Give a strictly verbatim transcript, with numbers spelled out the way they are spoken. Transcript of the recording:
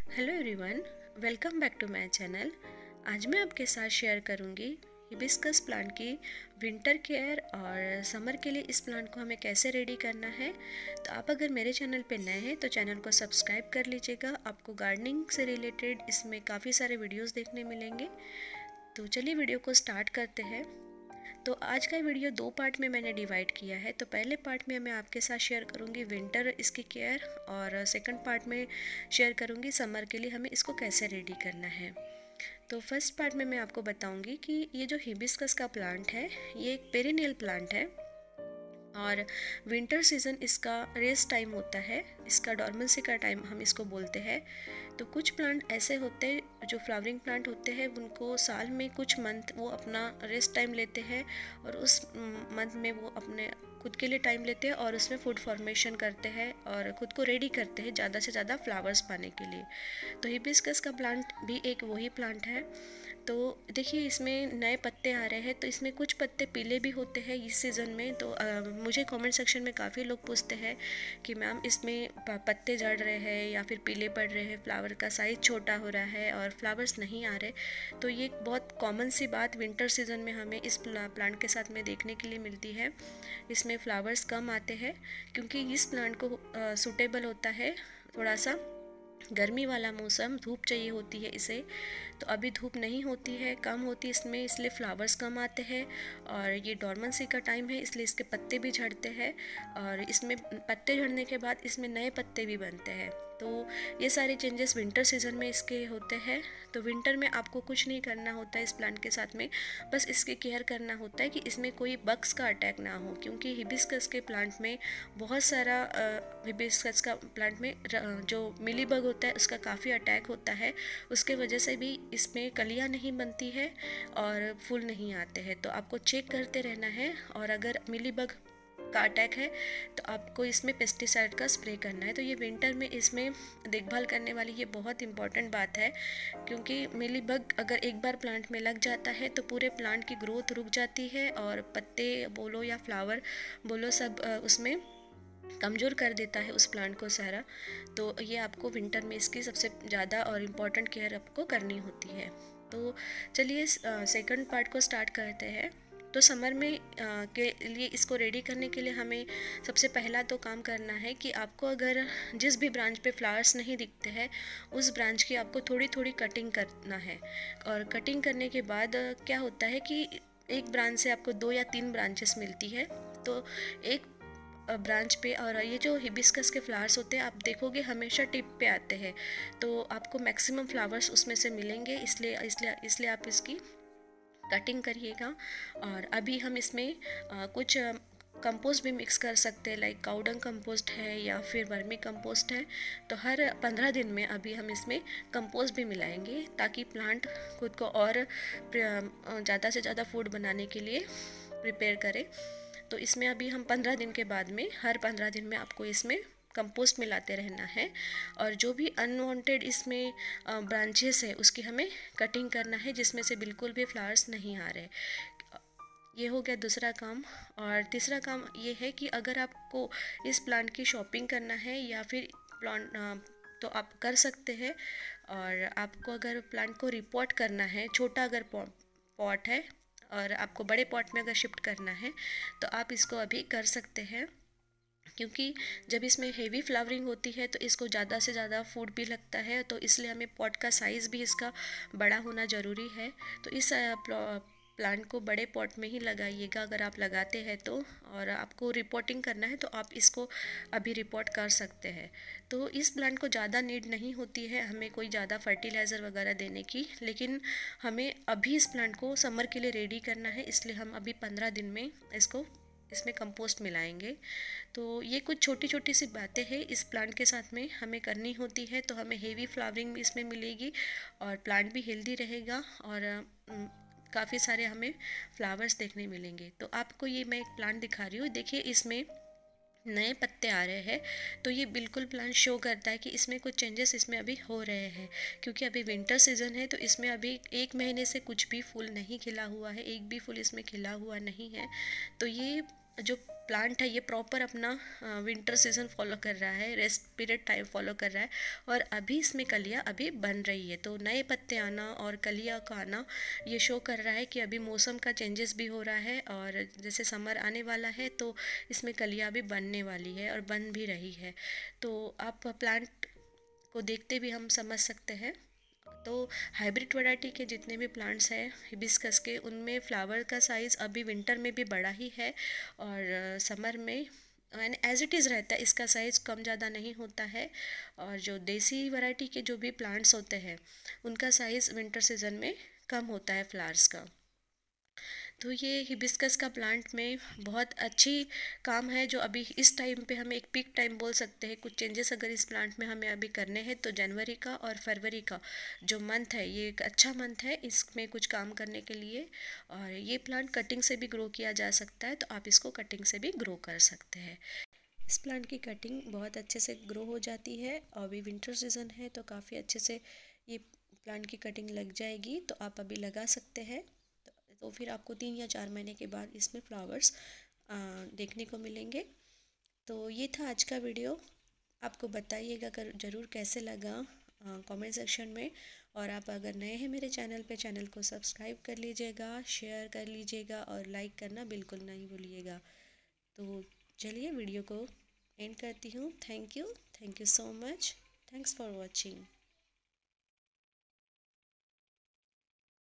Hello everyone, welcome back to my channel. आज मैं आपके साथ शेयर करूंगी हिबिस्कस प्लांट की विंटर केयर और समर के लिए इस प्लांट को हमें कैसे रेडी करना है। तो आप अगर मेरे चैनल पे नए हैं तो चैनल को सब्सक्राइब कर लीजिएगा। आपको गार्डनिंग से रिलेटेड इसमें काफ़ी सारे वीडियोस देखने मिलेंगे। तो चलिए वीडियो को स्टार्ट करते हैं। तो आज का वीडियो दो पार्ट में मैंने डिवाइड किया है। तो पहले पार्ट में मैं आपके साथ शेयर करूंगी विंटर इसकी केयर और सेकंड पार्ट में शेयर करूंगी समर के लिए हमें इसको कैसे रेडी करना है। तो फर्स्ट पार्ट में मैं आपको बताऊंगी कि ये जो हिबिस्कस का प्लांट है ये एक पेरिनियल प्लांट है और विंटर सीज़न इसका रेस्ट टाइम होता है, इसका डॉर्मेंसी का टाइम हम इसको बोलते हैं। तो कुछ प्लांट ऐसे होते हैं जो फ्लावरिंग प्लांट होते हैं, उनको साल में कुछ मंथ वो अपना रेस्ट टाइम लेते हैं और उस मंथ में वो अपने खुद के लिए टाइम लेते हैं और उसमें फूड फॉर्मेशन करते हैं और ख़ुद को रेडी करते हैं ज़्यादा से ज़्यादा फ्लावर्स पाने के लिए। तो हिबिस्कस का प्लांट भी एक वही प्लांट है। तो देखिए इसमें नए पत्ते आ रहे हैं, तो इसमें कुछ पत्ते पीले भी होते हैं इस सीज़न में। तो आ, मुझे कमेंट सेक्शन में काफ़ी लोग पूछते हैं कि मैम इसमें पत्ते झड़ रहे हैं या फिर पीले पड़ रहे हैं, फ्लावर का साइज़ छोटा हो रहा है और फ्लावर्स नहीं आ रहे। तो ये एक बहुत कॉमन सी बात विंटर सीज़न में हमें इस प्लांट के साथ में देखने के लिए मिलती है। इसमें फ्लावर्स कम आते हैं क्योंकि इस प्लांट को सूटेबल होता है थोड़ा सा गर्मी वाला मौसम, धूप चाहिए होती है इसे। तो अभी धूप नहीं होती है, कम होती है इसमें, इसलिए फ्लावर्स कम आते हैं और ये डॉर्मेंसी का टाइम है इसलिए इसके पत्ते भी झड़ते हैं और इसमें पत्ते झड़ने के बाद इसमें नए पत्ते भी बनते हैं। तो ये सारे चेंजेस विंटर सीज़न में इसके होते हैं। तो विंटर में आपको कुछ नहीं करना होता है इस प्लांट के साथ में, बस इसकी केयर करना होता है कि इसमें कोई बग्स का अटैक ना हो, क्योंकि हिबिस्कस के प्लांट में बहुत सारा हिबिस्कस का प्लांट में जो मिली बग होता है उसका काफ़ी अटैक होता है। उसके वजह से भी इसमें कलियाँ नहीं बनती है और फूल नहीं आते हैं। तो आपको चेक करते रहना है और अगर मिली बग का अटैक है तो आपको इसमें पेस्टिसाइड का स्प्रे करना है। तो ये विंटर में इसमें देखभाल करने वाली ये बहुत इंपॉर्टेंट बात है, क्योंकि मिलीबग अगर एक बार प्लांट में लग जाता है तो पूरे प्लांट की ग्रोथ रुक जाती है और पत्ते बोलो या फ्लावर बोलो सब उसमें कमज़ोर कर देता है उस प्लांट को सारा। तो ये आपको विंटर में इसकी सबसे ज़्यादा और इम्पॉर्टेंट केयर आपको करनी होती है। तो चलिए सेकंड पार्ट को स्टार्ट करते हैं। तो समर में आ, के लिए इसको रेडी करने के लिए हमें सबसे पहला तो काम करना है कि आपको अगर जिस भी ब्रांच पे फ्लावर्स नहीं दिखते हैं उस ब्रांच की आपको थोड़ी थोड़ी कटिंग करना है। और कटिंग करने के बाद क्या होता है कि एक ब्रांच से आपको दो या तीन ब्रांचेस मिलती है। तो एक ब्रांच पे, और ये जो हिबिस्कस के फ्लावर्स होते हैं आप देखोगे हमेशा टिप पे आते हैं, तो आपको मैक्सिमम फ्लावर्स उसमें से मिलेंगे, इसलिए इसलिए इसलिए आप इसकी कटिंग करिएगा। और अभी हम इसमें आ, कुछ कंपोस्ट भी मिक्स कर सकते हैं, लाइक काउडंग कंपोस्ट है या फिर वर्मी कंपोस्ट है। तो हर पंद्रह दिन में अभी हम इसमें कंपोस्ट भी मिलाएंगे ताकि प्लांट खुद को और ज़्यादा से ज़्यादा फूड बनाने के लिए प्रिपेयर करे। तो इसमें अभी हम पंद्रह दिन के बाद में हर पंद्रह दिन में आपको इसमें कंपोस्ट मिलाते रहना है और जो भी अनवांटेड इसमें ब्रांचेस है उसकी हमें कटिंग करना है, जिसमें से बिल्कुल भी फ्लावर्स नहीं आ रहे। ये हो गया दूसरा काम। और तीसरा काम ये है कि अगर आपको इस प्लांट की शॉपिंग करना है या फिर प्लांट तो आप कर सकते हैं। और आपको अगर प्लांट को रिपोर्ट करना है, छोटा अगर पॉट है और आपको बड़े पॉट में अगर शिफ्ट करना है तो आप इसको अभी कर सकते हैं, क्योंकि जब इसमें हेवी फ्लावरिंग होती है तो इसको ज़्यादा से ज़्यादा फूड भी लगता है। तो इसलिए हमें पॉट का साइज़ भी इसका बड़ा होना ज़रूरी है। तो इस प्लांट को बड़े पॉट में ही लगाइएगा अगर आप लगाते हैं तो। और आपको रिपोर्टिंग करना है तो आप इसको अभी रिपोर्ट कर सकते हैं। तो इस प्लांट को ज़्यादा नीड नहीं होती है हमें कोई ज़्यादा फर्टिलाइज़र वगैरह देने की, लेकिन हमें अभी इस प्लांट को समर के लिए रेडी करना है, इसलिए हम अभी पंद्रह दिन में इसको इसमें कंपोस्ट मिलाएंगे। तो ये कुछ छोटी छोटी सी बातें हैं इस प्लांट के साथ में हमें करनी होती है। तो हमें हेवी फ्लावरिंग भी इसमें मिलेगी और प्लांट भी हेल्दी रहेगा और काफ़ी सारे हमें फ्लावर्स देखने मिलेंगे। तो आपको ये मैं एक प्लांट दिखा रही हूँ, देखिए इसमें नए पत्ते आ रहे हैं। तो ये बिल्कुल प्लांट शो करता है कि इसमें कुछ चेंजेस इसमें अभी हो रहे हैं, क्योंकि अभी विंटर सीज़न है। तो इसमें अभी एक महीने से कुछ भी फूल नहीं खिला हुआ है, एक भी फूल इसमें खिला हुआ नहीं है। तो ये जो प्लांट है ये प्रॉपर अपना विंटर सीजन फॉलो कर रहा है, रेस्ट पीरियड टाइम फॉलो कर रहा है, और अभी इसमें कलियाँ अभी बन रही है। तो नए पत्ते आना और कलियाँ का आना ये शो कर रहा है कि अभी मौसम का चेंजेस भी हो रहा है, और जैसे समर आने वाला है तो इसमें कलियाँ भी बनने वाली है और बन भी रही है। तो आप प्लांट को देखते भी हम समझ सकते हैं। तो हाइब्रिड वैरायटी के जितने भी प्लांट्स हैं हिबिस्कस के, उनमें फ्लावर का साइज़ अभी विंटर में भी बड़ा ही है, और समर में एंड एज इट इज़ रहता है, इसका साइज़ कम ज़्यादा नहीं होता है। और जो देसी वैरायटी के जो भी प्लांट्स होते हैं उनका साइज़ विंटर सीजन में कम होता है फ्लावर्स का। तो ये हिबिस्कस का प्लांट में बहुत अच्छी काम है, जो अभी इस टाइम पे हमें एक पीक टाइम बोल सकते हैं। कुछ चेंजेस अगर इस प्लांट में हमें अभी करने हैं तो जनवरी का और फरवरी का जो मंथ है ये एक अच्छा मंथ है इसमें कुछ काम करने के लिए। और ये प्लांट कटिंग से भी ग्रो किया जा सकता है, तो आप इसको कटिंग से भी ग्रो कर सकते हैं। इस प्लांट की कटिंग बहुत अच्छे से ग्रो हो जाती है, और अभी विंटर सीजन है तो काफ़ी अच्छे से ये प्लांट की कटिंग लग जाएगी, तो आप अभी लगा सकते हैं। तो फिर आपको तीन या चार महीने के बाद इसमें फ्लावर्स देखने को मिलेंगे। तो ये था आज का वीडियो। आपको बताइएगा कर ज़रूर कैसे लगा कमेंट सेक्शन में। और आप अगर नए हैं मेरे चैनल पे, चैनल को सब्सक्राइब कर लीजिएगा, शेयर कर लीजिएगा और लाइक करना बिल्कुल नहीं भूलिएगा। तो चलिए वीडियो को एंड करती हूँ। Thank you thank you so much. Thanks for watching.